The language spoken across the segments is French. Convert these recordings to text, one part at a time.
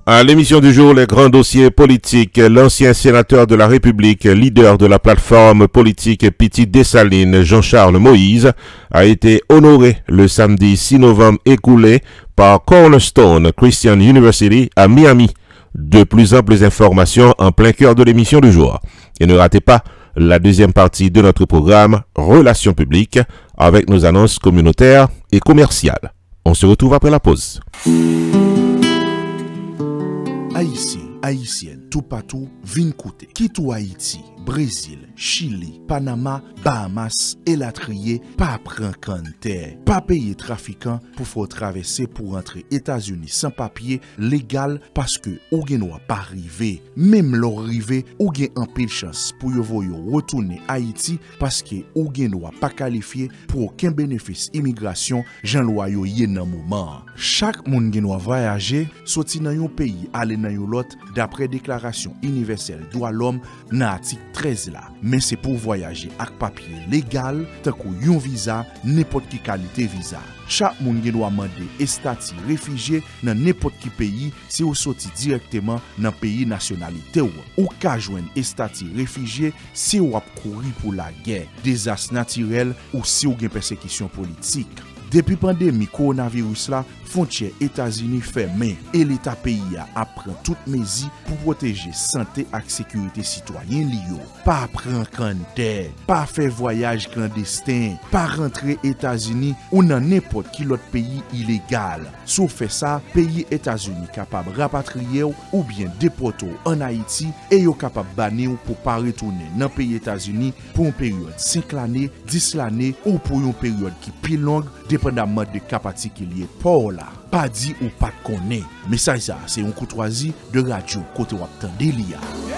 À l'émission du jour, les grands dossiers politiques, l'ancien sénateur de la République, leader de la plateforme politique Petite Dessalines, Jean-Charles Moïse, a été honoré le samedi 6 novembre écoulé par Cornerstone Christian University à Miami. De plus amples informations en plein cœur de l'émission du jour. Et ne ratez pas la deuxième partie de notre programme Relations publiques avec nos annonces communautaires et commerciales. On se retrouve après la pause. Haïtiens, Haïtiennes, tout partout, vin koute. Kitou Haïti, Brésil, Chili, Panama, Bahamas, et la trier, pas pran kante. Pas payer trafiquant pour faut traverser pour rentrer États-Unis sans papier légal parce que ou gen pas arrivé. Même leur rivé, ou gen en pile chance pour yo retourner Haïti parce que ou gen pas qualifié pour aucun bénéfice immigration, Jean loi yo yé nan moment. Chaque moun gen voyager, sorti dans yon pays, aller dans yon lot d'après déclaration universelle droit l'homme dans article 13 là. Mais c'est pour voyager avec papier légal, tant que yon visa, n'importe qui qualité visa. Chaque moun gen doit demander statut réfugié dans n'importe qui pays si ou sorti directement dans pays nationalité ou ka joindre statut réfugié si ou ap courir pour la guerre, désastre naturel ou si ou gen persécution politique. Depuis pandémie coronavirus là, frontière États-Unis fermée et l'État pays a pris toutes mesures pour protéger santé et sécurité citoyen liyo. Pas prendre canter, pas faire voyage clandestin, pas rentrer États-Unis ou dans n'importe quel autre pays illégal. Sauf fait ça, pays États-Unis capable rapatrier ou bien déporter en Haïti et yo capable bannir pour pas retourner dans pays États-Unis pour une période 5 l'année, 10 l'année ou pour une période qui plus longue dépendamment de capacité qu'il y est pour là. Pas dit ou pas connaît. Mais ça c'est une courtoisie de radio côté wap tande liya.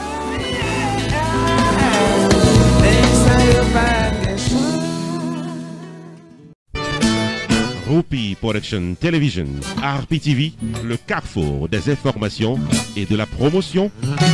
Rupi Production Television, RPTV, le carrefour des informations et de la promotion.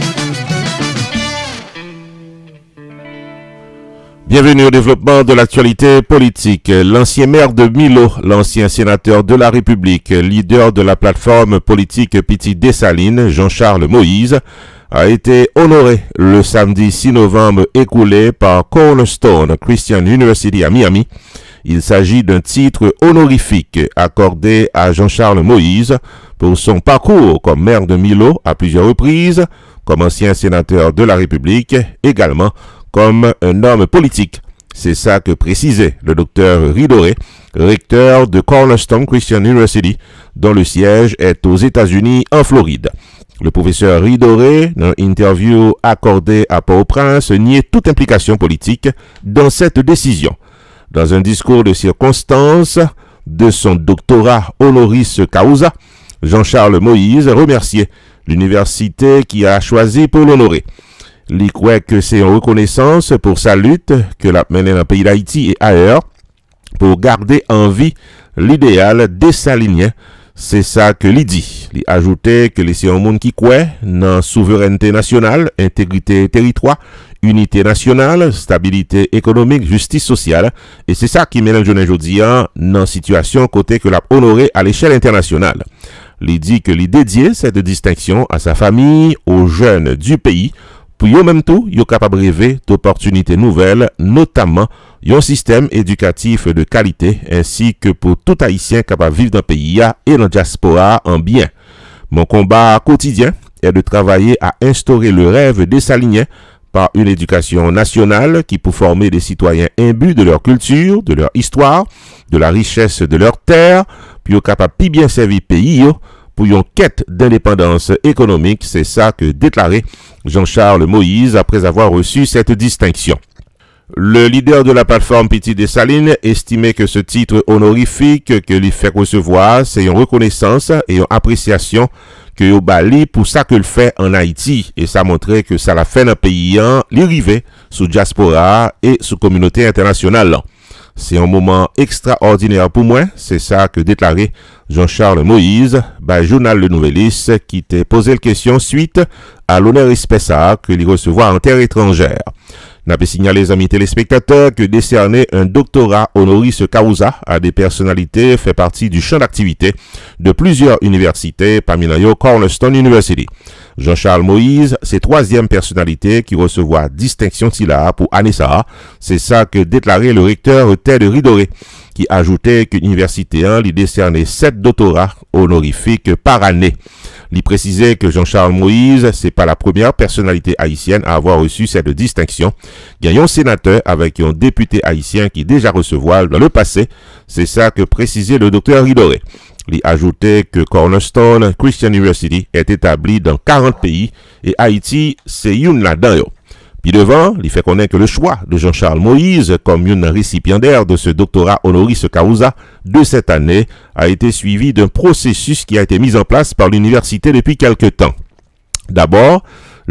Bienvenue au développement de l'actualité politique. L'ancien maire de Milo, l'ancien sénateur de la République, leader de la plateforme politique Petite Dessalines, Jean-Charles Moïse, a été honoré le samedi 6 novembre écoulé par Cornerstone Christian University à Miami. Il s'agit d'un titre honorifique accordé à Jean-Charles Moïse pour son parcours comme maire de Milo à plusieurs reprises, comme ancien sénateur de la République, également comme un homme politique. C'est ça que précisait le docteur Ridoré, recteur de Cornerstone Christian University, dont le siège est aux États-Unis en Floride. Le professeur Ridoré, dans une interview accordée à Port-au-Prince, niait toute implication politique dans cette décision. Dans un discours de circonstance de son doctorat honoris causa, Jean-Charles Moïse remerciait l'université qui a choisi pour l'honorer. Il croit que c'est en reconnaissance pour sa lutte que l'a mené dans le pays d'Haïti et ailleurs pour garder en vie l'idéal dessalinien. C'est ça que l'il dit. Il ajoutait que c'est un monde qui croit dans souveraineté nationale, intégrité territoire, unité nationale, stabilité économique, justice sociale. Et c'est ça qui mène aujourd'hui dans une situation côté que l'a honoré à l'échelle internationale. Il dit que il dédié cette distinction à sa famille, aux jeunes du pays, pour yo même tout, yo capable rêver d'opportunités nouvelles, notamment un système éducatif de qualité, ainsi que pour tout Haïtien capable de vivre dans le pays et dans la diaspora en bien. Mon combat quotidien est de travailler à instaurer le rêve dessalinien par une éducation nationale qui peut former des citoyens imbus de leur culture, de leur histoire, de la richesse de leur terre, puis yo capable de bien servir pays pour une quête d'indépendance économique. C'est ça que déclarait Jean-Charles Moïse après avoir reçu cette distinction. Le leader de la plateforme Petite Dessalines estimait que ce titre honorifique que lui fait recevoir, c'est une reconnaissance et une appréciation que au Bali pour ça que le fait en Haïti. Et ça montrait que ça l'a fait dans le pays, l'arrivée sous diaspora et sous communauté internationale. C'est un moment extraordinaire pour moi, c'est ça que déclarait Jean-Charles Moïse, journal Le Nouvelliste, qui t'a posé la question suite à l'honneur spécial que l'il recevoir en terre étrangère. N'a pas signalé les amis téléspectateurs que décerner un doctorat honoris causa à des personnalités fait partie du champ d'activité de plusieurs universités, parmi lesquelles Cornerstone University. Jean-Charles Moïse, c'est troisième personnalité qui recevra distinction SILA pour année ça. C'est ça que déclarait le recteur Ted Ridoré, qui ajoutait que l'université 1 lui décernait 7 doctorats honorifiques par année. Il précisait que Jean-Charles Moïse, c'est pas la première personnalité haïtienne à avoir reçu cette distinction. Il y a un sénateur avec un député haïtien qui déjà recevoir dans le passé. C'est ça que précisait le docteur Ridoré. Il ajoutait que Cornerstone Christian University est établi dans 40 pays et Haïti, c'est une là-dedans. Puis devant, il fait connaître que le choix de Jean-Charles Moïse comme une récipiendaire de ce doctorat honoris causa de cette année a été suivi d'un processus qui a été mis en place par l'université depuis quelque temps. D'abord,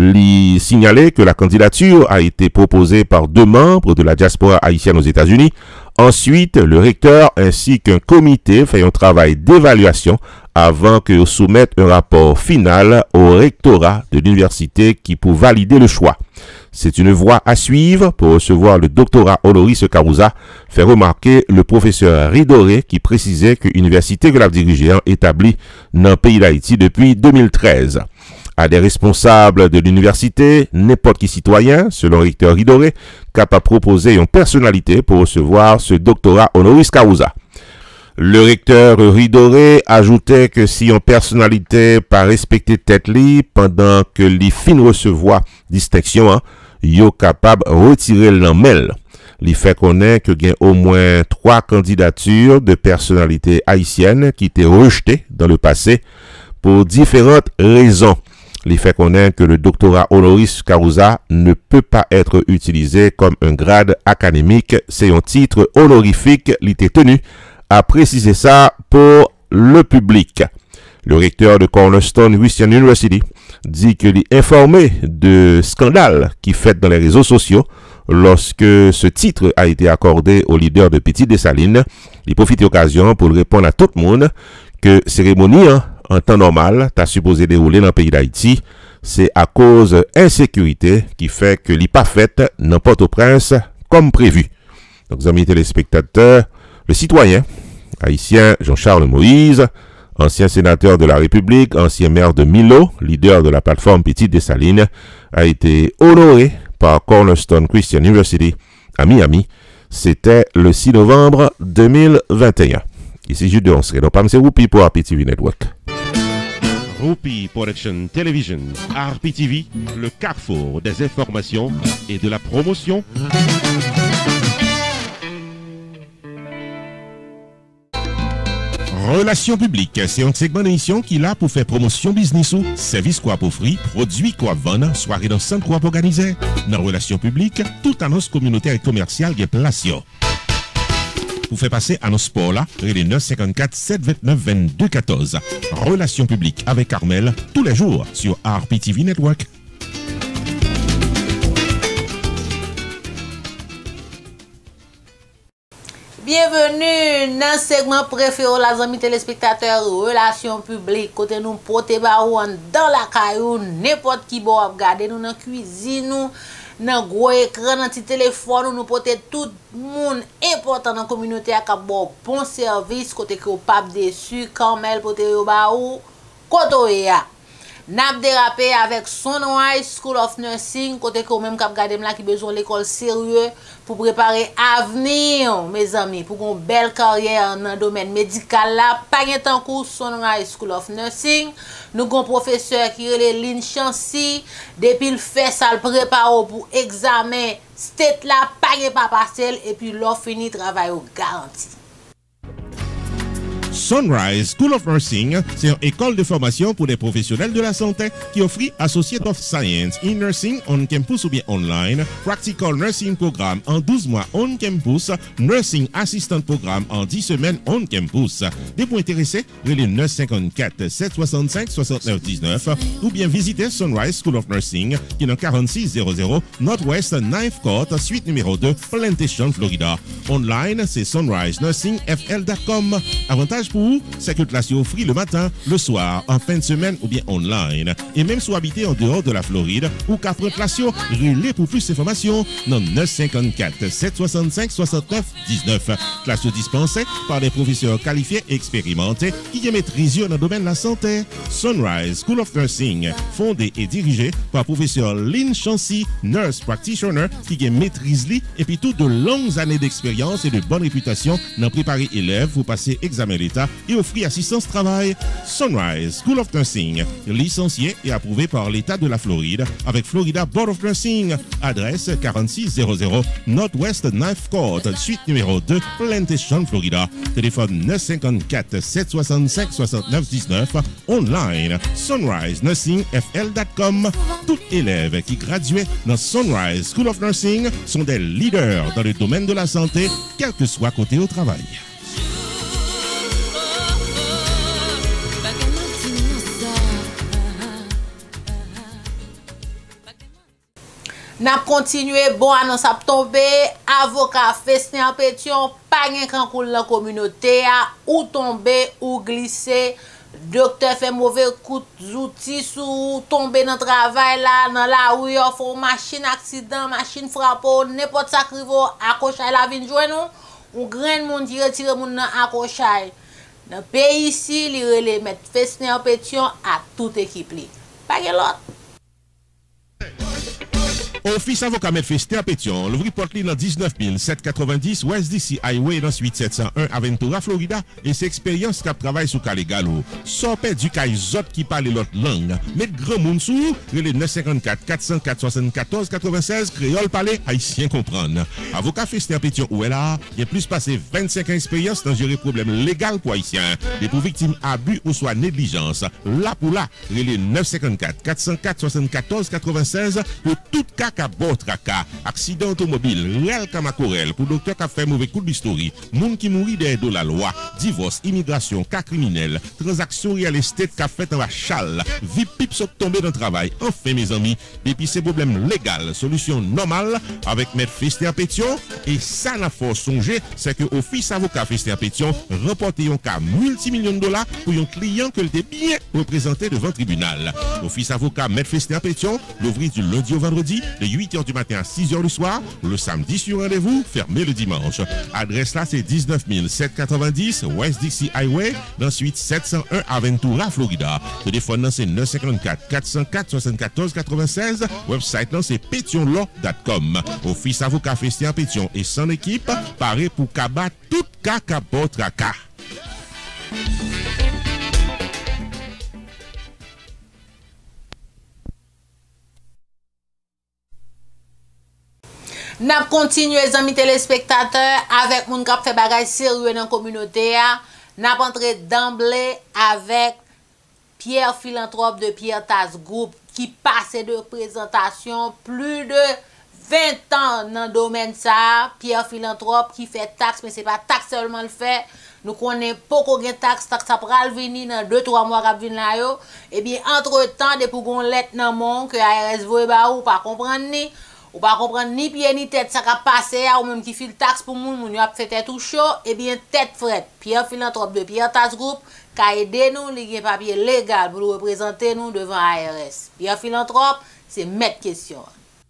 il signalait que la candidature a été proposée par 2 membres de la diaspora haïtienne aux États-Unis. Ensuite, le recteur ainsi qu'un comité fait un travail d'évaluation avant que soumette un rapport final au rectorat de l'université qui pour valider le choix. C'est une voie à suivre pour recevoir le doctorat honoris causa, fait remarquer le professeur Ridoré qui précisait que l'université que l'a dirigée établie dans le pays d'Haïti depuis 2013. À des responsables de l'université, n'importe qui citoyen, selon recteur Ridoré, capable de proposer une personnalité pour recevoir ce doctorat honoris causa. Le recteur Ridoré ajoutait que si une personnalité pas respecté tête li pendant que les fins recevoir distinction, yo capable retirer l'emmel. Il fait connaître que y a au moins 3 candidatures de personnalités haïtiennes qui étaient rejetées dans le passé pour différentes raisons. Il fait connaître que le doctorat honoris causa ne peut pas être utilisé comme un grade académique, c'est un titre honorifique, il était tenu à préciser ça pour le public. Le recteur de Cornerstone Christian University dit qu'il est informé de scandales qui fait dans les réseaux sociaux lorsque ce titre a été accordé au leader de Petite Dessalines. Il profite de l'occasion pour répondre à tout le monde que cérémonie en temps normal t'a supposé dérouler dans le pays d'Haïti. C'est à cause insécurité qui fait que n'est pas faite dans Port-au-Prince comme prévu. Donc, amis téléspectateurs, le citoyen haïtien Jean-Charles Moïse, ancien sénateur de la République, ancien maire de Milo, leader de la plateforme Petite Dessalines, a été honoré par Cornerstone Christian University à Miami. C'était le 6 novembre 2021. Ici Jude Onsre, donc c'est Roupi pour RPTV Network. Roupi Production Television, RPTV, le carrefour des informations et de la promotion. Relations publiques, c'est un segment d'émission qui est là pour faire promotion business ou service quoi pour offrir, produits quoi vendre, soirée dans centre quoi pour organiser. Dans relations publiques, toute annonce communautaire et commerciale est placée. Pour faire passer annonce sport là, relais 954 729 22 14. Relations publiques avec Carmel tous les jours sur RPTV Network. Bienvenue dans le segment préféré les amis téléspectateurs relations publiques. Côté nous porter baou dans la caillou, n'importe qui bon regarder nous dans la cuisine, nous dans gros écran, dans petit téléphone, nous porter tout le monde important dans la communauté à bon service côté que pas déçu quand même porter baou côté ya. N'a dérapé avec Sunrise School of Nursing, côté que même cap garder là qui besoin l'école sérieux pour préparer avenir mes amis pour une belle carrière dans le domaine médical là, pas en cours Sunrise School of Nursing. Nous avons un professeur qui est Lynn Chancy, depuis le fait ça le prépare pour examen state là, pas passer et puis l'offre fini travail au garanti. Sunrise School of Nursing, c'est une école de formation pour des professionnels de la santé qui offre Associate of Science in Nursing on campus ou bien online, Practical Nursing Programme en 12 mois on campus, Nursing Assistant Programme en 10 semaines on campus. Des points intéressés, relais 954 765 69 19 ou bien visiter Sunrise School of Nursing qui est dans 4600 Northwest 9th Court, suite numéro 2, Plantation, Florida. Online, c'est sunrisenursingfl.com. Avantage avantage pour vous, c'est que classe offre le matin, le soir, en fin de semaine ou bien online. Et même si vous habitez en dehors de la Floride ou qu'après classe, relais pour plus d'informations dans 954 765 69 19. Classe dispensée par des professeurs qualifiés et expérimentés qui maîtrisent dans le domaine de la santé. Sunrise School of Nursing, fondé et dirigé par professeur Lynn Chancy, nurse practitioner qui maîtrise et puis toutes de longues années d'expérience et de bonne réputation dans préparer élèves pour passer examen d'État et offrir assistance travail. Sunrise School of Nursing, licencié et approuvé par l'État de la Floride avec Florida Board of Nursing. Adresse 4600 Northwest 9th Court, suite numéro 2, Plantation, Florida. Téléphone 954 765 69 19. Online, sunrisenursingfl.com. Tout élève qui graduait dans Sunrise School of Nursing sont des leaders dans le domaine de la santé, quel que soit côté au travail. N'a continué bon annonce a tombé avocat Festin Pétion pas gen kan koul la communauté ou tomber ou glisser docteur fait mauvais coup d'outil sous tomber dans travail là dans la rue font machine accident machine frappe n'importe ça crivo accrochage la vinn joindre nous ou grand monde qui retire moun nan accrochage dans pays ici li relé mettre Festin Pétion à toute équipe li pas gen l'autre. Office avocat M. Festin Pétion, l'ouvri porte dans 19 790 West DC Highway dans suite 701 Aventura, Florida, et c'est expérience qui travaille sur Calégalo. Sorpé du caille zot qui parle l'autre langue. Mettre grand monde sous, les 954 404 74 96 créole parler haïtien comprendre. Avocat Festin Pétion où est là, il a plus passé 25 ans d'expérience dans gérer problème légal pour haïtiens. Et pour victimes abus ou soit négligence. Là pour là, les 954 404 74 96 pour tout cas à bord tracas, accident automobile, réel kamakorel pour docteur qui a fait mauvais coup d'histoire, moun qui mourit derrière de la loi, divorce, immigration, cas criminel, transaction real estate qui a fait en la chale, vie pipe sont tombé dans le travail. Enfin mes amis, depuis ces problèmes légaux, solution normale avec M. Festin Pétion et ça n'a pas songé, c'est que office avocat Festin Pétion remporté un cas multimillions de dollars pour un client que était bien représenté devant le tribunal. Office avocat M. Festin Pétion, l'ouvrir du lundi au vendredi, de 8h du matin à 6h du soir, le samedi sur rendez-vous, fermé le dimanche. Adresse là, c'est 19 790 West DC Highway, dans suite 701 Aventura, Florida. Téléphone là, c'est 954 404 74 96. Website là, c'est pétionlaw.com. Office avocat Festin Pétion et son équipe, paré pour cabat tout cas tracas. N'a continué les amis téléspectateurs avec moun k'ap fait bagay sérieux dans la communauté n'a entré d'emblée avec Pierre Philanthrope de Pierre Tas Group qui passe de présentation plus de 20 ans dans le domaine ça. Pierre Philanthrope qui fait taxe mais c'est pas taxe seulement le fait. Nous connaissons pas qu'on gagne taxe ça pral venir dans 2-3 mois k'ap vinn là yo. Et bien entre-temps depuis qu'on lettre dans mon que ARS voye ba ou pas comprendre ni ou pas comprendre ni pied ni tête ça ka passer ou même qui file taxe pour moun yo a fait tête tout chaud et bien tête frette Pierre Philanthrope de Pierre Tas Group ka aider nous li gen papier légal pour représenter nous devant ARS. Pierre Philanthrope c'est mettre question.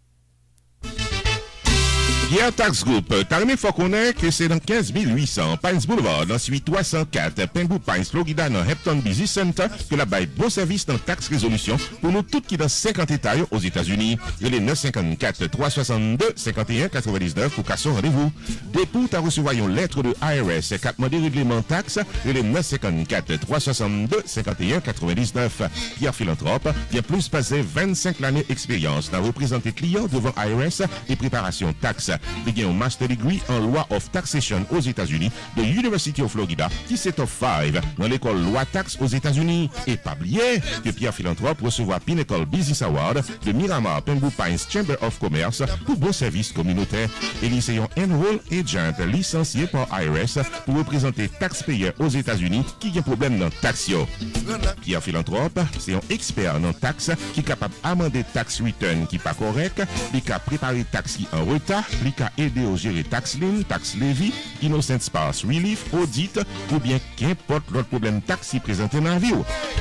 Pierre Tas Group, Tarmé faut connaître que c'est dans 15 800 Pines Boulevard, dans suite 304 Pengu Pines, Florida, dans Hampton Business Center, que la baille bon service dans taxe résolution pour nous toutes qui dans 50 États aux États-Unis. Il est 954 362 51 99 pour qu'à son rendez-vous. Dépôt à recevoir une lettre de IRS, 4 mois de règlement taxe, il est 954 362 51 99. Pierre Philanthrope, qui a plus passé 25 années d'expérience dans représenter clients devant IRS et préparation taxe. Il a un master degree en loi of taxation aux États-Unis de University of Florida qui set of 5 dans l'école loi taxe aux États-Unis. Et pas oublier que Pierre Philanthrope recevra Pinnacle Business Award de Miramar Pengu Pines Chamber of Commerce pour bon service communautaire. Et il est un enroll agent licencié par IRS pour représenter taxpayers aux États-Unis qui ont problème dans taxe. Pierre Philanthrope, c'est un expert dans taxe qui est capable d'amender tax return qui pas correct, qui a préparé taxe qui en retard, public à aider au gérer tax lien, tax levy, innocent space relief, audit ou bien qu'importe l'autre problème taxe qui présente dans la vie.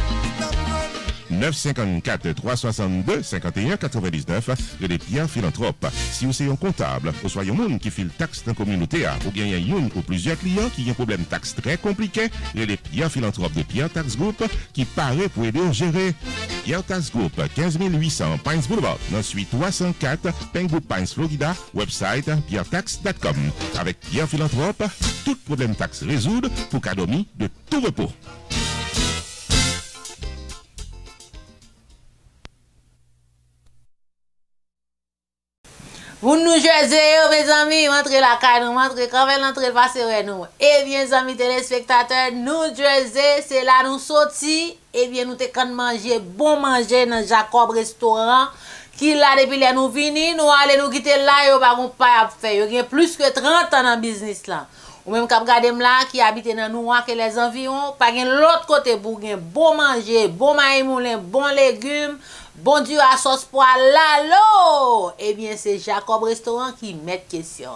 954 362 51 99 les Pierre Philanthrope. Si vous êtes un comptable, ou soit un monde qui file taxe dans la communauté, ou bien il y a une ou plusieurs clients qui ont un problème taxe très compliqué, les Pierre Philanthrope de Pierre Tax Group qui paraît pour aider à gérer. Pierre Tax Group, 15 800 Pines Boulevard, dans suite 304, Penwood Pines, Florida, website pierretax.com. Avec Pierre Philanthrope, tout problème taxe résoudre pour cadomi de tout repos. Vous nous jouez, mes amis, rentrez la caille, nous rentrez quand même, rentrez le passer nous. Eh bien, amis téléspectateurs, nous Jersey, c'est là nous sortis. Eh bien, nous te quand manger, bon manger dans Jacob Restaurant. Qui là, depuis là, nous vini, nous allons nous quitter là, yo pas pas à faire. Yo gen plus que 30 ans dans business là. Ou même k'ap gade là, qui habite dans nous que les environs, pas gen l'autre côté pour gen bon manger, bon maïs moulin, bon légumes. Bon Dieu à sauce poil là, eh bien c'est Jacob Restaurant qui met question.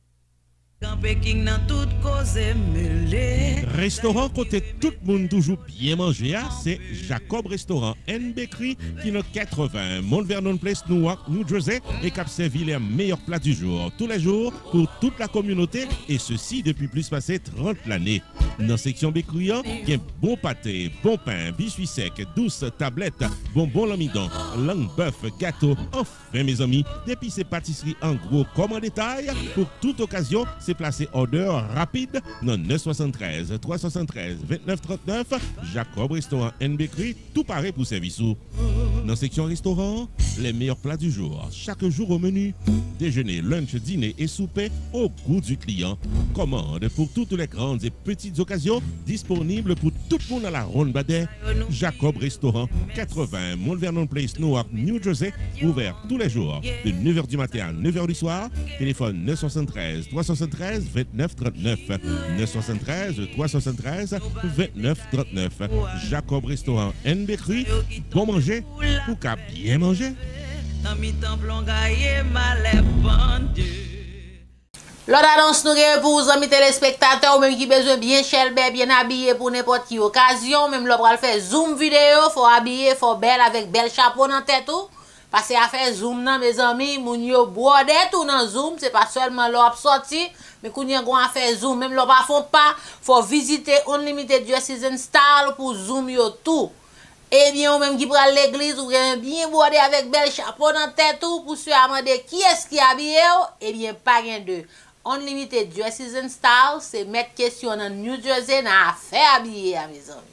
Restaurant côté tout le monde toujours bien manger, c'est Jacob Restaurant and Bakery qui est 80 Mount Vernon Place, Newark, New Jersey et qui a servi les meilleurs plats du jour, tous les jours pour toute la communauté et ceci depuis plus passé 30 l'année. Dans la section bakery, il y a bon pâté, bon pain, biscuits secs, douces tablettes, bonbons l'amidon, langue bœuf, gâteau. Enfin mes amis, depuis ces pâtisseries en gros comme en détail, pour toute occasion, c'est placé order rapide dans 973 373 2939 Jacob Restaurant and Bakery, tout pareil pour service. Dans la section restaurant, les meilleurs plats du jour, chaque jour au menu, déjeuner, lunch, dîner et souper au goût du client. Commande pour toutes les grandes et petites occasions, disponibles pour tout le monde à la ronde Badet. Jacob Restaurant, 80 Mount Vernon Place, Newark, New Jersey, ouvert tous les jours de 9h du matin à 9h du soir. Téléphone 973 373 29 39 973 373 29 39. Jacob Restaurant and Bakery, bon manger pour qu'à bien manger. L'autre annonce nous pour vous amis téléspectateurs ou même qui besoin bien chelbe, bien habillé pour n'importe qui occasion, même l'on va faire zoom vidéo, faut habiller, faut belle avec bel chapeau dans tête tout. Parce que à faire zoom nan mes amis, moun yo borde tout dans zoom, c'est pas seulement l'op sorti, mais qu'on y a à faire zoom, même l'on pas font pas, faut visiter Unlimited Dresses and Style pour zoom yo tout. Eh bien, ou même qui prend l'église, ou bien bordé avec bel chapeau dans tête tout, pour se demander qui est-ce qui habillé, eh bien, pas rien de. Unlimited Dresses and Style, c'est mettre question dans New Jersey, dans affaire habillé, mes amis.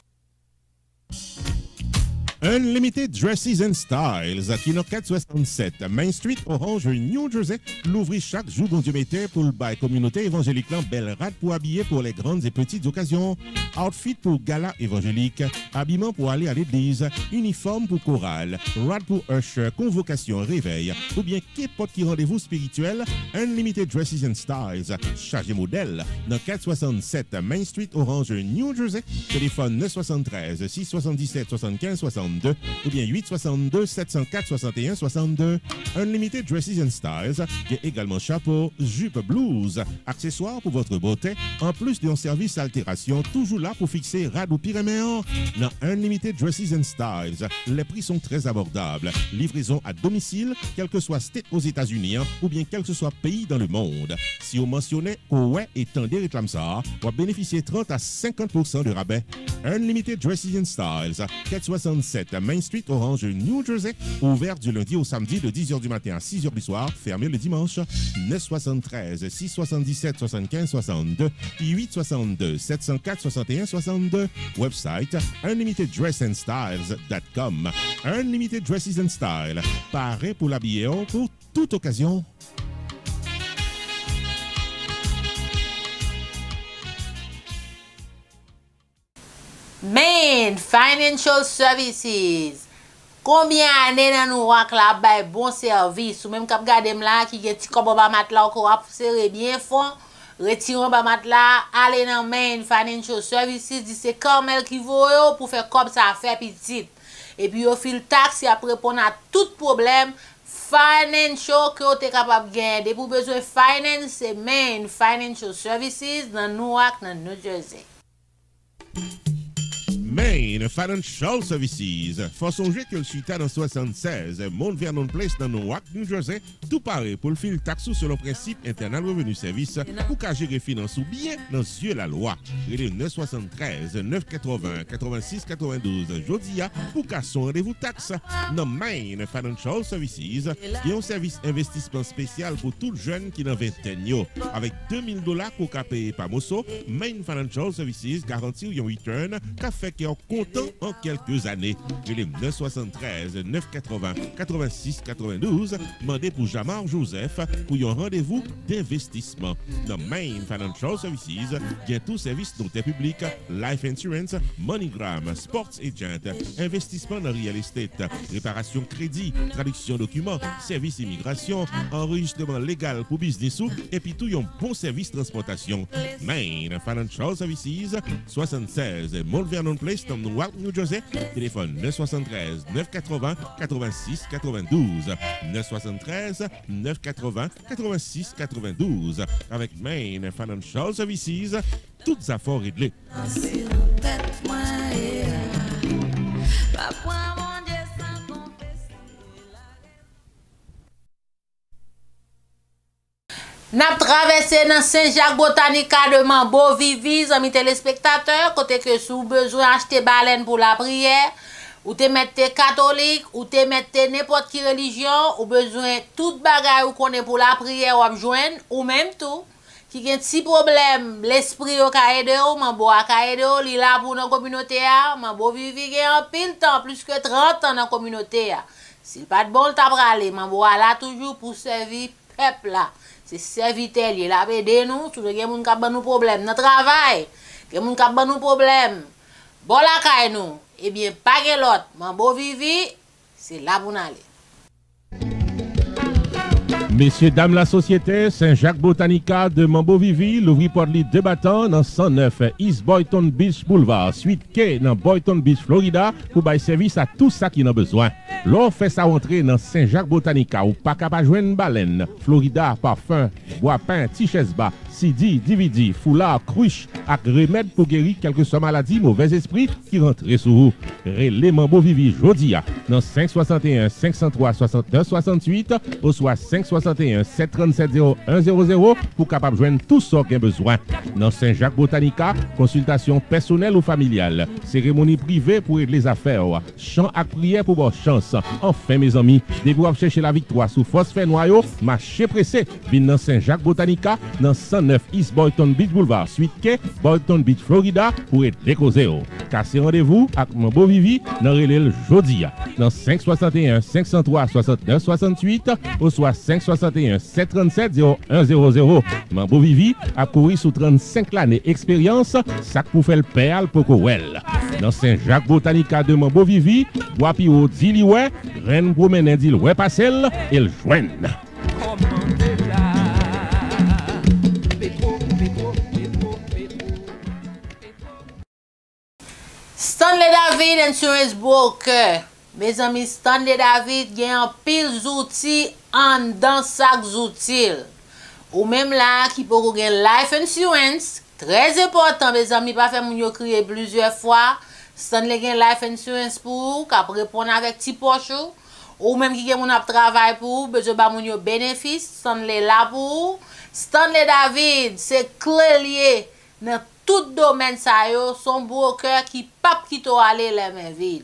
Unlimited Dresses and Styles, qui est 467 Main Street, Orange, New Jersey, l'ouvrit chaque jour dans Dieu mettait pour le bail communauté évangélique belle rade pour habiller pour les grandes et petites occasions, outfit pour gala évangélique, habillement pour aller à l'église, uniforme pour chorale, rad pour usher, convocation, réveil, ou bien qu'importe qui rendez-vous spirituel, Unlimited Dresses and Styles, chargé modèle, dans 467 Main Street, Orange, New Jersey, téléphone 973 677 75 62 ou bien 862 704 61 62. Unlimited Dresses and Styles, qui est également chapeau, jupe, blouse, accessoires pour votre beauté, en plus d'un service altération, toujours là pour fixer rad ou pyréméen. Dans Unlimited Dresses and Styles, les prix sont très abordables. Livraison à domicile, quel que soit state aux États-Unis ou bien quel que soit pays dans le monde. Si vous mentionnez ouais et tendez réclame ça, vous bénéficiez 30 à 50% de rabais. Unlimited Dresses and Styles, 467 Main Street, Orange, New Jersey, ouvert du lundi au samedi de 10h du matin à 6h du soir, fermé le dimanche. 973 677 75 62 862 704 61 62. Website unlimitedDressandStyles.com. Unlimited Dresses and Style, paré pour l'habiller pour toute occasion. Main Financial Services. Combien d'années dans nous wak la bay bon service ou même k'ap gade m'la qui gen ti kobo ba mat la ou ap serré bien fond, retiron ba mat la, aller dans Main Financial Services, dit c'est Carmel qui voyo pour faire comme ça faire petit. Et puis au fil taxe, y a répondre à tout problème financial que vous êtes capable de gagner. Pour besoin de finance, c'est Main Financial Services dans Newark, dans New Jersey. Main Financial Services. Faut songer que le suite dans 76, Mount Vernon Place dans Newark, New Jersey, tout pareil pour le fil taxou sur le principe internal revenu service pour qu'à gérer finance ou bien dans yeux la loi. Il est 973 980 86 92 Jodia pour qu'à son rendez-vous taxe. Dans Main Financial Services, il y a un service investissement spécial pour tout jeune qui n'a 20 ans. Avec $2000 pour qu'à payer par Mosso, Main Financial Services garantit un return qu'a fait en comptant en quelques années. Il est 973 980 86 92 demandé pour Jamar Joseph pour un rendez-vous d'investissement. Dans Main Financial Services, il y a tout service d'intérêt public, life insurance, MoneyGram, sports agent, investissement dans real estate, réparation crédit, traduction documents, service immigration, enregistrement légal pour business et puis tout un bon service transportation. Main Financial Services, 76 Mount Vernon Place, dans Newark, New Jersey. Téléphone 973 980 86 92. 973 980 86 92. Avec Main Financial Services, toutes affaires réglées. N'a traversé dans Saint-Jacques Botanica de Mambo Vivi, amis téléspectateurs, côté que si vous besoin acheter baleine pour la prière, ou te mettre catholique, ou te mettre n'importe qui religion, ou besoin toute bagaille ou connaît pour la prière ou joindre, ou même tout, qui a un petit problème, l'esprit au caïde ou Mambo a caïde ou, li là pour nos communauté a, Mambo Vivi a un pile temps, plus que 30 ans dans la communauté a. Si pas de bon le tabrale, Mambo a là toujours pour servir peuple là. C'est serviteur, il a aidé nous, tout le monde qui a nous problème dans travail, qui a nous problème. Bon la caille nous, eh bien pas que l'autre, Mambo Vivi, c'est là pour aller. Messieurs, dames, la société Saint-Jacques Botanica de Mambo Vivi, l'ouvri pour les deux battants dans 109 East Boynton Beach Boulevard, suite K dans Boynton Beach, Florida, pour bailler service à tout ça qui en a besoin. L'on fait sa rentrée dans Saint-Jacques Botanica ou pas capable de joindre baleine, Florida, parfum, bois pain, t-shirt bas, CD, DVD, foulard, cruche, avec remède pour guérir quelques maladies, mauvais esprits qui rentrent sur vous. Relais Mambo Vivi Jodia dans 561 503 69 68 ou soit 561 737 0100 pour capable joindre tout ce qui a besoin. Dans Saint-Jacques Botanica, consultation personnelle ou familiale, cérémonie privée pour aider les affaires, chant à prière pour bonne chance. Enfin mes amis, dès vous chercher la victoire sous phosphore noyau, marché pressé, vin dans Saint-Jacques Botanica dans 109 East Boynton Beach Boulevard, suite K, Boynton Beach, Florida, pour être décausé. Cassez rendez-vous avec Mambo Vivi dans Relais Jodia dans 561 503 69 68 ou soit 561 737 0100. Mambo Vivi a couru sous 35 années expérience, ça pour faire le perle pour Kowel. Dans Saint-Jacques Botanica de Mambo Vivi, Wapio Diliwe, Rennes promène dit ouais passel et le joigne. Stanley David Insurance Broker. Mes amis, Stanley David gen un pile outils en dans chaque outil. Ou même là qui peut gen life insurance, très important mes amis, pas faire moun yo crier plusieurs fois. Stanley gen life insurance pour k'ap répondre avec ti poche ou même qui gen moun ap travail pour besoin ba moun yo bénéfice, Stanley là pour. Stanley David, c'est clé lié dans tout domaine ça yo, son broker qui pas qui to aller les mains vides.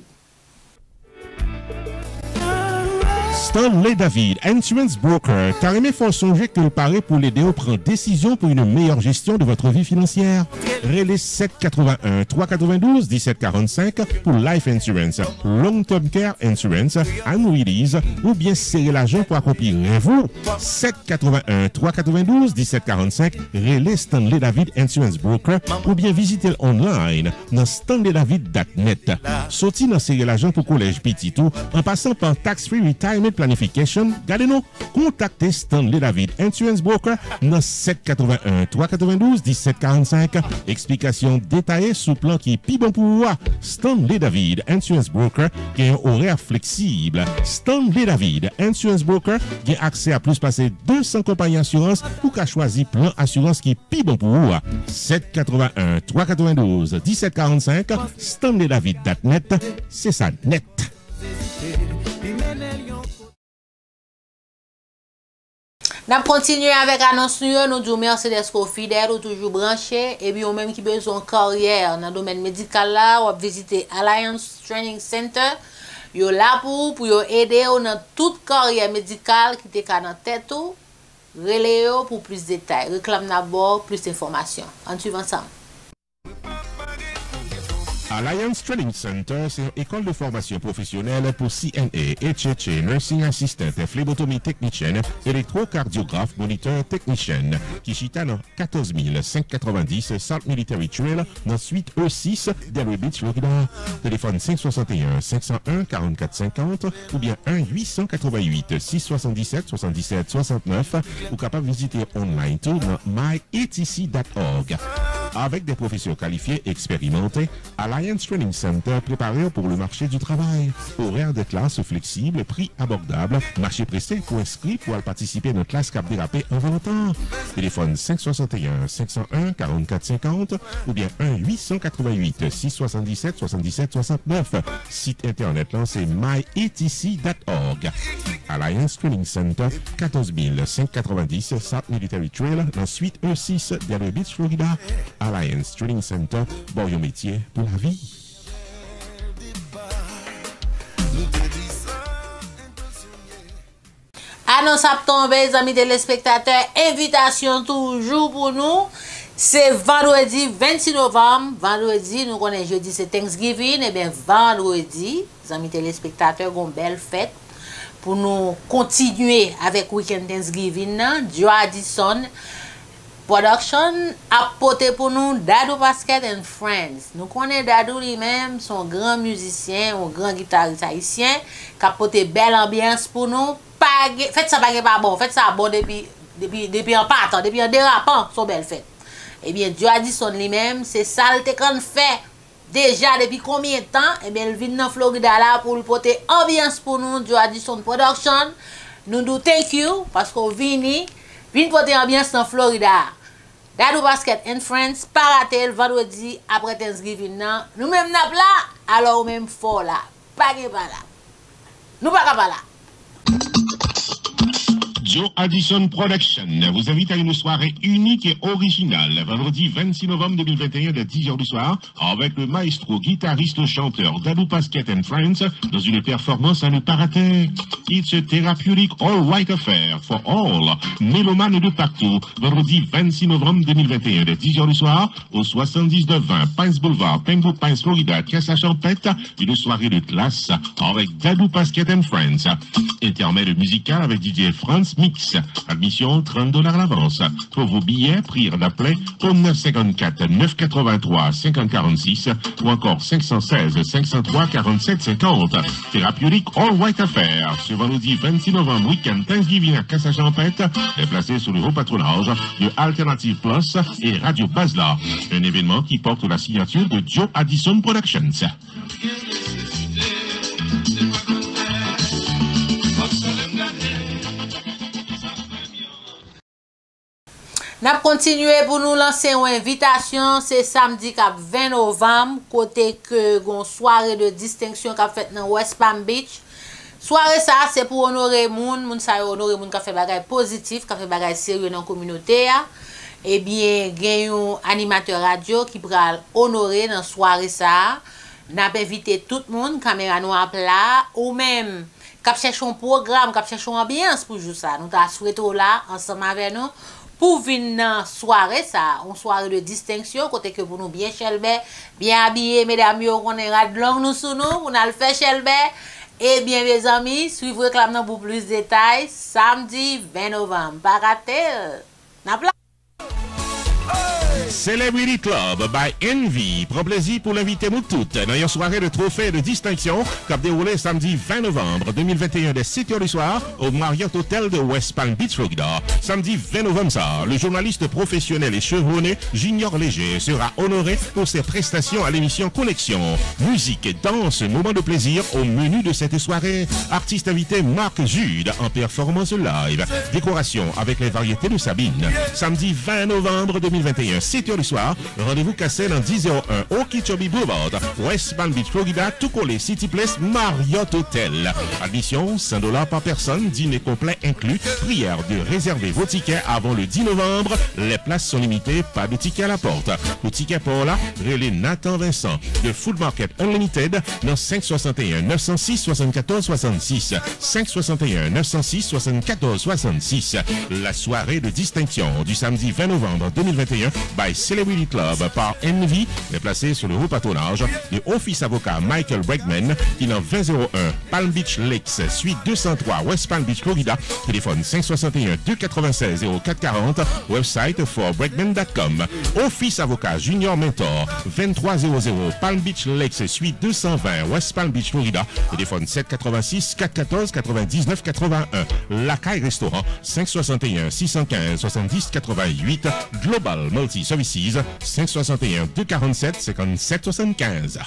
Stanley David, Insurance Broker, carrément faut songer que le paraît pour l'aider à prendre décision pour une meilleure gestion de votre vie financière. Relais 781 392 1745 pour Life Insurance, Long Term Care Insurance, Annuities ou bien serrer l'argent pour accomplir vous. 781 392 1745 Relais Stanley David Insurance Broker ou bien visiter online dans stanleydavid.net. Sorti dans serrer l'argent pour collège petit tout en passant par Tax Free Retirement planification, gardez-nous, contactez Stanley David Insurance Broker dans 781 392 1745. Explication détaillée sous plan qui est plus bon pour vous. Stanley David Insurance Broker qui a un horaire flexible. Stanley David Insurance Broker qui a accès à plus passer 200 compagnies d'assurance pour qu'à choisir plan assurance qui est plus bon pour vous. 781 392 1745. Stanley David.net, c'est ça net. Nous continuons avec l'annonce, nous disons merci d'être fidèles ou toujours branchés. Et puis, on même qui besoin de carrière dans le domaine médical là, on va visiter Alliance Training Center. Yo là pour aider dans toute carrière médicale qui est dans tête ou relais pour plus de détails. Réclame d'abord plus d'informations. En suivant ça. Alliance Training Center, c'est une école de formation professionnelle pour CNA, HHA, Nursing Assistant, phlebotomie technicienne, électrocardiographe, moniteur technicien, qui chita dans 14 590 South Military Trail, dans suite E6, Delray Beach, Florida. Téléphone 561 501 44 50 ou bien 1-888 677 77 69 ou capable de visiter online tout dans myatc.org. Avec des professeurs qualifiés expérimentés, Alliance Training Center préparé pour le marché du travail. Horaire de classe flexible, prix abordable, marché pressé pour inscrire pour participer à notre classe cap dérapé en volontaire. Téléphone 561 501 44 50 ou bien 1-888 677 77 69. Site internet là c'est myatc.org. Alliance Training Center, 14 590 South Military Trail, dans suite E6, Delray Beach, Florida. Alliance Training Center, bon yon métier pour la vie. Annonce à tomber, amis téléspectateurs, invitation toujours pour nous. C'est vendredi 26 novembre. Vendredi, nous connaissons jeudi, c'est Thanksgiving. Et bien, vendredi, amis téléspectateurs, une belle fête. Pour nous continuer avec Weekend Thanksgiving, Joe Addison Production a porté pour nous Dadou Basket and Friends. Nous connaissons Dadou lui-même, son grand musicien, un grand guitariste haïtien, qui a porté belle ambiance pour nous. Faites ça pas bon, faites ça bon depuis en partant, depuis en dérapant, son belle fête. Eh bien, Joe Addison lui-même, c'est ça qu'on fait. Déjà depuis combien de temps? Eh bien, il vient dans Florida là pour porter ambiance pour nous, Joe Addison Production. Nous nous thank you parce qu'on vient porter ambiance dans Florida. Dadou Basket and Friends, pas rater le vendredi après Thanksgiving. Nous-mêmes n'a là, alors même fort là. Pas là. Nous pas là. Joe Addison Production vous invite à une soirée unique et originale, vendredi 26 novembre 2021 de 10h du soir, avec le maestro, guitariste, chanteur Dadou Basket and Friends, dans une performance à ne pas rater. It's a therapeutic all-white affair for all. Mélomanes de partout, vendredi 26 novembre 2021 de 10h du soir, au 7920 Pines Boulevard, Pembroke Pines, Florida, Casse-la-Champette, une soirée de classe avec Dadou Basket and Friends. Intermède musical avec DJ France Mix. Admission $30 à l'avance. Pour vos billets, prière d'appeler au 954 983 5046 ou encore 516 503 47 50. Thérapeutique All White Affair. Ce vendredi 26 novembre, week-end Thanksgiving à Casse-la-Champette, est placé sous le haut patronage de Alternative Plus et Radio Basla. Un événement qui porte la signature de Joe Addison Productions. Nous continuons pour nous lancer une invitation. C'est samedi 20 novembre, côté que une soirée de distinction qu'a fait dans West Palm Beach. Soirée ça, c'est pour honorer moun sa honorer moun qui fait bagay positif, qui fait bagay sérieux dans la communauté. Eh bien, il y a un animateur radio qui pral honorer dans soirée ça. N'a invité tout le monde, caméra noire plat, ou même qui cherche un programme, qui cherche une ambiance pour jouer ça. Nous t'a souhaité là ensemble avec nous. Pour venir dans soirée ça, une soirée de distinction, côté que pour nous bien chelbe, bien habillés, mesdames, on est radlong nous sous nous, on a le fait chelbe. Et bien mes amis, suivez réclame pour plus de détails, samedi 20 novembre. Pas rater. N'a Celebrity Club by Envy prend plaisir pour l'inviter nous toutes dans une soirée de trophées de distinction qui a déroulé samedi 20 novembre 2021 dès 7h du soir au Marriott Hotel de West Palm Beach, Florida. Samedi 20 novembre, le journaliste professionnel et chevronné Junior Léger sera honoré pour ses prestations à l'émission Connexion. Musique, danse, moment de plaisir au menu de cette soirée. Artiste invité Marc Jude en performance live. Décoration avec les variétés de Sabine. Samedi 20 novembre 2021, 7h du soir, rendez-vous cassé dans 1001 Okeechobee Boulevard, West Palm Beach, Florida, tout collé City Place Marriott Hotel. Admission $100 par personne, dîner complet inclus. Prière de réserver vos tickets avant le 10 novembre. Les places sont limitées, pas de tickets à la porte. Pour tickets pour là, relais Nathan Vincent de Food Market Unlimited dans 561 906 74 66. 561 906 74 66. La soirée de distinction du samedi 20 novembre 2021 by Celebrity Club par Envy est placée sur le haut patronage de Office Avocat Michael Bregman qui est dans 2001 Palm Beach Lakes, suite 203 West Palm Beach, Florida. Téléphone 561 296 0440. Website forbregman.com. Office Avocat Junior Mentor 2300 Palm Beach Lakes, suite 220 West Palm Beach, Florida. Téléphone 786 414 99 81. Lacaille Restaurant 561 615 70 88. Global Multi Services 561 247 57 75.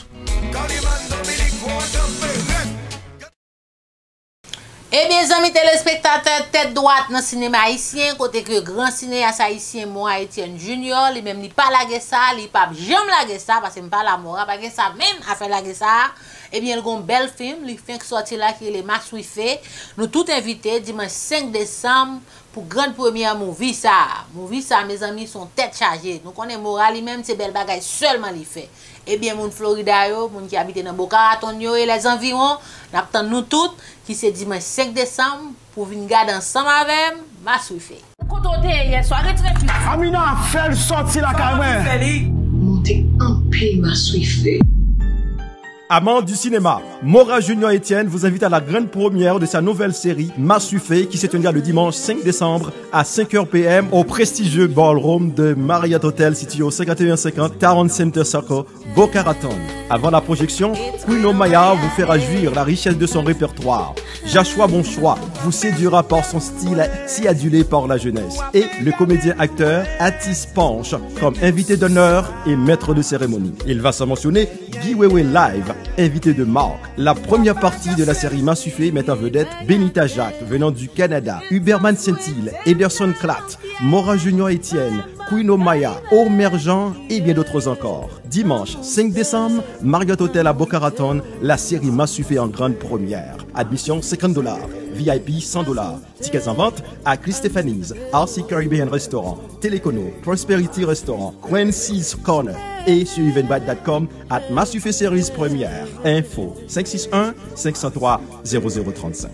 Eh bien, amis téléspectateurs, tête droite dans le cinéma haïtien, côté que grand cinéaste haïtien, moi, Etienne Junior, lui même, il pas lagué ça, il pas jamais lagué ça, parce que pas la mort, pas ça même à faire lagué ça. Eh bien, il y a un bel film, il fait sortir là, qui est les Max Wiffé. Nous tous invités dimanche 5 décembre pour grande première movie ça. Movie ça, mes amis, sont tête chargée. Donc, on est moral, lui-même, c'est belle bagaille seulement il fait. Eh bien, mon Florida, mon qui habite dans Boca Raton et les environs, n'attend nous toutes qui c'est dimanche 5 décembre pour venir garder ensemble avec Max Wiffé. Hier soir, Amina, fais le sortir la caméra. Montez un peu Max Wiffé. Amants du cinéma, Mora Junior Etienne vous invite à la grande première de sa nouvelle série Max Wiffé qui se tiendra le dimanche 5 décembre à 5h PM au prestigieux ballroom de Marriott Hotel situé au 5150 Town Center Circle, Boca Raton. Avant la projection, Queen Maya vous fera jouir la richesse de son répertoire. Joshua Bonchois vous séduira par son style si adulé par la jeunesse. Et le comédien-acteur Atis Panche comme invité d'honneur et maître de cérémonie. Il va s'en mentionner Guy Wewe Live, invité de Marc. La première partie de la série Max Wiffé met en vedette Benita Jacques venant du Canada, Huberman Saint-Hilaire, Ederson Klatt, Mora Junior Etienne, Queen Maya, Omer Jean et bien d'autres encore. Dimanche 5 décembre, Marriott Hotel à Boca Raton, la série Max Wiffé en grande première. Admission $50, VIP $100. Tickets en vente à Chris Stephanie's, RC Caribbean Restaurant, Telecono, Prosperity Restaurant, Quincy's Corner et sur eventbrite.com at Max Wiffé Series Première. Info 561 503 0035.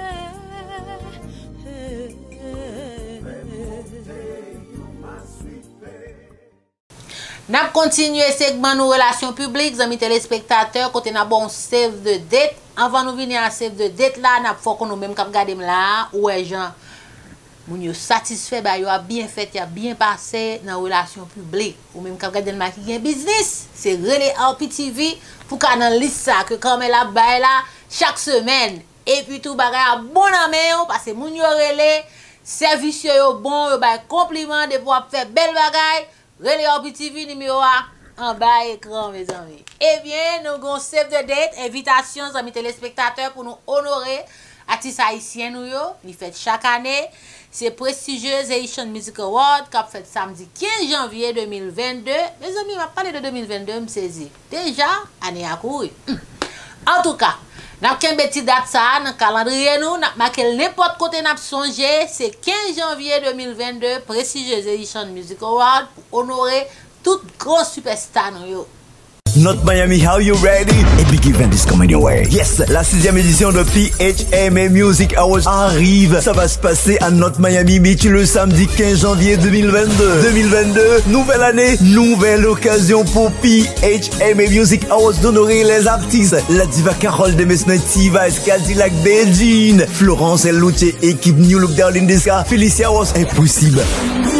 N'a continué segment nos relations publiques, amis téléspectateurs, côté n'a bon save de date. Avant nous venir à save de date là, n'a faut qu'on nous même cap garder là, ouais gens moun yo satisfait ba yo a bien fait, y a bien passé dans relations publiques. Ou même cap garder ma qui business, c'est relais RPTV pour ka dans liste ça que comme elle a bail là chaque semaine et puis tout bagay a bon en main parce que moun yo relais service yo bon, yo bail compliment de pouvoir faire belle bagay. Relais RPTV numéro 1 en bas écran mes amis. Eh bien, nous avons save de date, invitation amis téléspectateurs pour nous honorer artistes haïtiens nous yo, il fait chaque année. C'est prestigieux Haitian Music Award qui a fait samedi 15 janvier 2022. Mes amis, m'a parlé de 2022, me saisi. Déjà, année à courir. En tout cas, n'a qu'un petit date ça dans le calendrier nous, n'a marqué n'importe côté n'a songé, c'est 15 janvier 2022 prestigieux Haitian Music Award pour honorer toute grosse superstar nous yo. Not Miami, how you ready? A big event is coming your way. Yes, la 6e édition de PHMA Music Awards arrive. Ça va se passer à Not Miami Beach le samedi 15 janvier 2022. 2022, nouvelle année, nouvelle occasion pour PHMA Music Awards d'honorer les artistes. La diva Carole Demesne, Tiva, Cadillac Beijing, Florence Luce, équipe New Look Darling Desca, Felicia was impossible.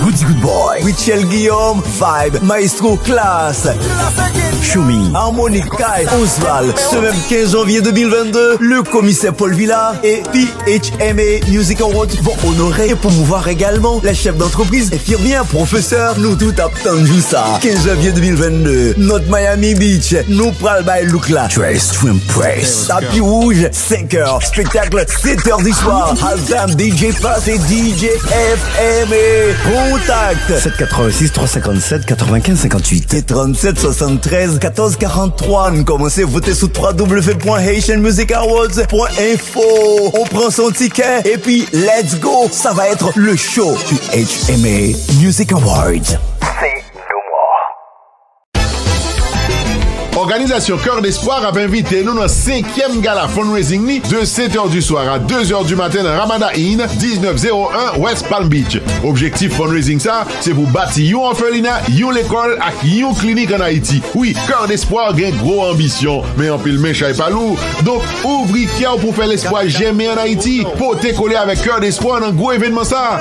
Goody Good Boy, Michel Guillaume, Vibe, Maestro, Classe, Choumi, Harmonique, Kai, Osval. Ce même 15 janvier 2022, le commissaire Paul Villa et PHMA Music Awards vont honorer et promouvoir également la chef d'entreprise, infirmière, professeur, nous tout attendons ça. 15 janvier 2022, notre Miami Beach, nous pral by look là. Trace to impress. Tapis rouge, 5h, spectacle 7h du soir. Halftime DJ Pass et DJ FMA. Contact 786 357 95 58 et 37 73 14 43. Nous commencez à voter sur www.haitianmusicawards.info. On prend son ticket et puis let's go. Ça va être le show du HMA Music Awards. Organisation Cœur d'Espoir a invité nous dans le 5e gala fundraising de 7h du soir à 2h du matin dans Ramada Inn, 1901 West Palm Beach. Objectif fundraising ça, c'est pour bâtir une orphelinat, une l'école et une clinique en Haïti. Oui, Cœur d'Espoir a une grosse ambition, mais en pile méchant et pas lourd. Donc, ouvrir cœur pour faire l'espoir jamais en Haïti, pour te coller avec Cœur d'Espoir dans un gros événement ça.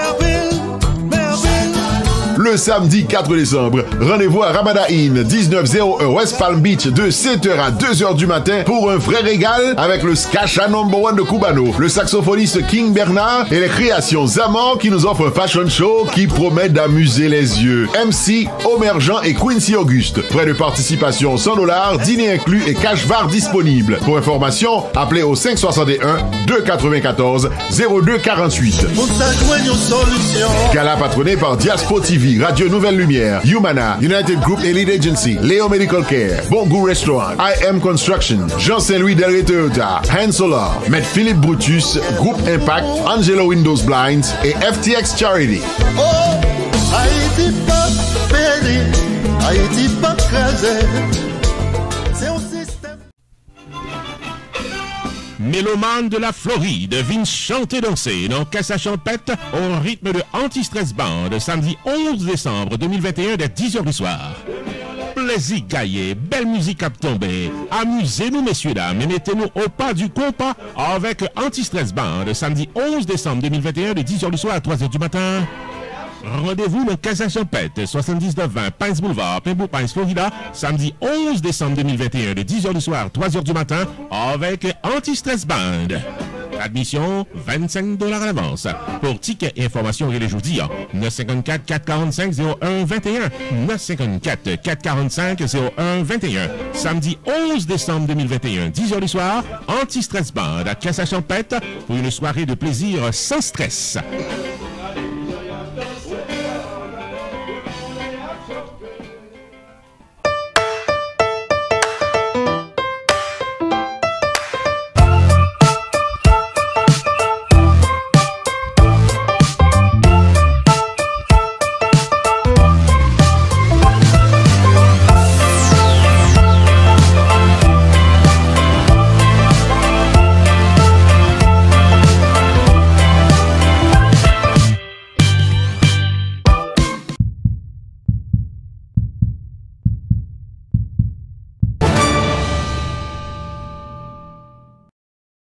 Le samedi 4 décembre, rendez-vous à Ramada Inn, 1901 West Palm Beach, de 7h à 2h du matin pour un vrai régal avec le Skacha #1 de Cubano, le saxophoniste King Bernard et les créations Zaman qui nous offrent un fashion show qui promet d'amuser les yeux. MC, Omer Jean et Quincy Auguste. Frais de participation $100, dîner inclus et cash bar disponible. Pour information, appelez au 561-294-0248. Gala patronné par Diaspo TV, Radio Nouvelle Lumière, Humana, United Group Elite Agency, Léo Medical Care, Bon Goût Restaurant, IM Construction, Jean-Saint-Louis Delray Toyota, Han Solar, Maître Philippe Brutus, Groupe Impact, Angelo Windows Blinds et FTX Charity. Oh, Haïti pas péri, Haïti pas crasé. C'est un système. Mélomane de la Floride vient chanter danser dans Casa Champette au rythme de Anti-Stress Band samedi 11 décembre 2021 dès 10h du soir. Plaisir gaillé, belle musique à tomber. Amusez-nous messieurs dames et mettez-nous au pas du compas avec Anti-Stress Band samedi 11 décembre 2021 de 10h du soir à 3h du matin. Rendez-vous dans Casa Champette, 7920 Pines Boulevard, Pembroke Pines, Florida, samedi 11 décembre 2021 de 10h du soir, 3h du matin, avec Anti-Stress Band. Admission, $25 à l'avance. Pour tickets et informations, il est jeudi, 954-445-0121. 954-445-0121. Samedi 11 décembre 2021, 10h du soir, Anti-Stress Band à Casa Champette pour une soirée de plaisir sans stress.